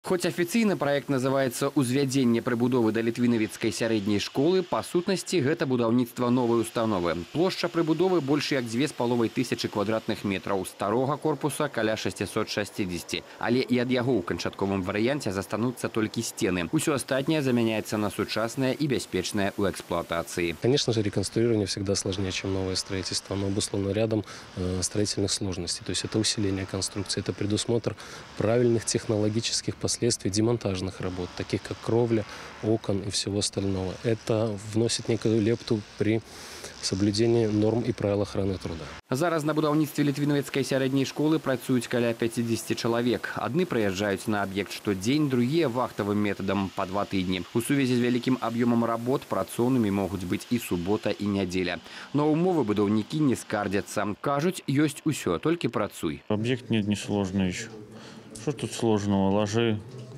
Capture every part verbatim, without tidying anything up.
Хоць афіцыйна праект называецца «Узвядзенне прыбудовы да літвінавіцкай сярэдняй школы», па сутнасці гэта будаўніцтва новай установы. Плошча прыбудовы больш як дзве з паловай тысячы квадратных метраў, старога корпуса каля шасцісот шасцідзесяці. Але і ад яго ў канчатковым варыянце застануцца толькі сцены. Усё астатняе заменяется на сучаснае и бяспечнае ў эксплуатации. Конечно же, реконструирование всегда сложнее, чем новое строительство. Оно обусловлено рядом э, строительных сложностей. То есть это усиление конструкции, это предусмотр правильных технологических последствий. Последствий демонтажных работ, таких как кровля, окон и всего остального. Это вносит некую лепту при соблюдении норм и правил охраны труда. Зараз на будаўніцтве літвінавіцкай сярэдняй школы працуюць каля пяцідзесяці чалавек. Адны прыязджаюць на аб'ект штодзень, другія вахтавым метадам па два тыдні. У сувязі з вялікім аб'ёмам работ працоўнымі могуць быць і субота, і нядзеля. Но умовы будаўнікі не скардзяцца. Кажуць, ёсць усё, толькі працуй. Объект нет, не сложный еще. Что тут сложного? Ложи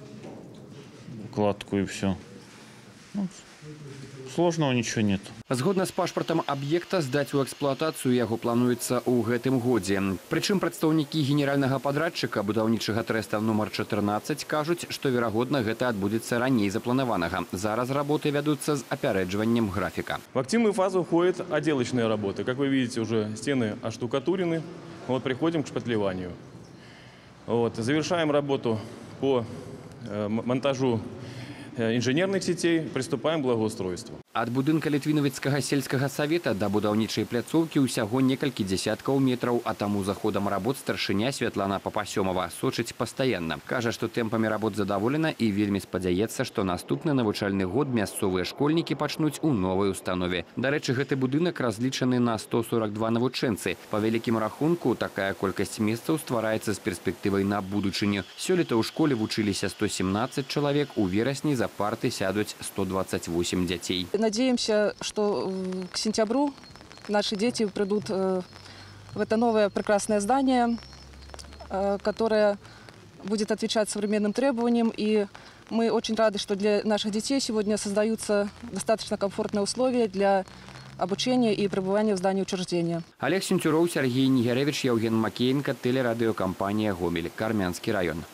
укладку и все. Ну, сложного ничего нет. Згодна з пашпартам аб'екта здаць у эксплуатацыю яго плануецца ў гэтым годзе. Прычым прадстаўнікі генеральнага падрадчыка будаўнічага трэста нумар чатырнаццаць кажуць, што верагодна гэта адбудзецца раней запланаванага. Зараз работы вядуцца з апярэджваннем графіка. В активную фазу входят отделочные работы. Как вы видите, уже стены оштукатурены. Вот приходим к шпатлеванию. Вот, завершаем работу по э, монтажу э, инженерных сетей, приступаем к благоустройству. Ад будынка літвінавіцкага сельскага савета да будаўнічай пляцоўкі ўсяго некалькі дзесяткаў метраў, а таму заходам работ старшыня Святлана Папасёмова сочыць пастаянна. Кажа, што тэмпамі работ задаволена і вельмі спадзяецца, што наступны навучальны год мясцовыя школьнікі пачнуць у новай установе. Дарэчы, гэты будынак разлічаны на сто сорок два навучэнцы. Па вялікім рахунку, такая колькасць месцаў ствараецца з перспектывай на будучыню. Сёлета ў школе вучыліся сто семнадцаць чалавек, у верасні за парты сядуць сто двадцать восемь дзяцей. Надеемся, что к сентябрю наши дети придут в это новое прекрасное здание, которое будет отвечать современным требованиям. И мы очень рады, что для наших детей сегодня создаются достаточно комфортные условия для обучения и пребывания в здании учреждения. Олег Сентюров, Сергей Нигеревич, Евген Макеенко, телерадиокомпания «Гомель», Кармянский район.